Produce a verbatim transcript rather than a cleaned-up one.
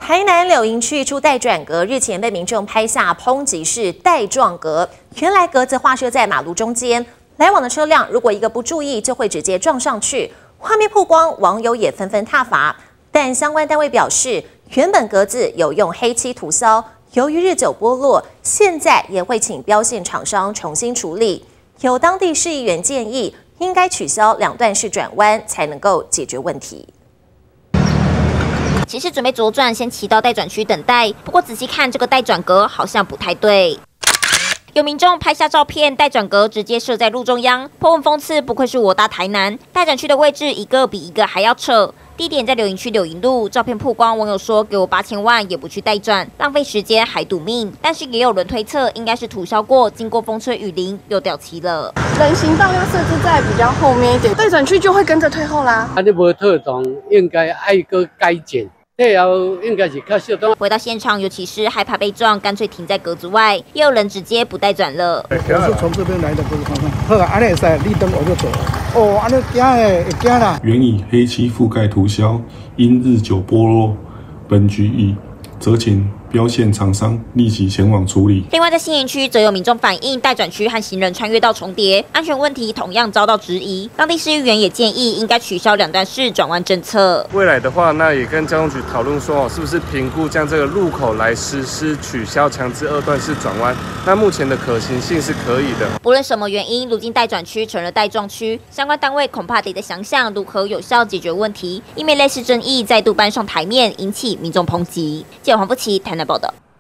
台南柳营区一处待转格日前被民众拍下抨击是带状格，原来格子画设在马路中间，来往的车辆如果一个不注意，就会直接撞上去。画面曝光，网友也纷纷挞伐，但相关单位表示，原本格子有用黑漆涂销，由于日久剥落，现在也会请标线厂商重新处理。有当地市议员建议，应该取消两段式转弯，才能够解决问题。 其实准备左转，先骑到待转区等待。不过仔细看这个待转格，好像不太对。有民众拍下照片，待转格直接设在路中央，颇文讽刺。不愧是我大台南，待转区的位置一个比一个还要扯。地点在柳营区柳营路，照片曝光，网友说给我八千万也不去待转，浪费时间还赌命。但是也有人推测，应该是涂销过，经过风吹雨淋又掉漆了。 人行道要设置在比较后面一点，待转区就会跟着退后啦。 啊，你无特动，应该爱个改进。 这后应该是较适当。 回到现场，尤其是害怕被撞，干脆停在格子外。也有人直接不带转了。 我是从这边来的，不是从那。好，安尼使绿灯我就走。哦，安尼惊诶，会惊啦。 原以黑漆覆盖涂销，因日久剥落，本局已责请标线厂商立即前往处理。 另外，在新营区则有民众反映，待转区和行人穿越道重叠，安全问题同样遭到质疑。当地市议员也建议，应该取消两段式转弯政策。 未来的话，那也跟交通局讨论说，是不是评估将这个路口来实施取消强制二段式转弯？那目前的可行性是可以的。 不论什么原因，如今待转区成了带撞区，相关单位恐怕得再想想如何有效解决问题，以免类似争议再度搬上台面，引起民众抨击。记者黄富琪台南报道。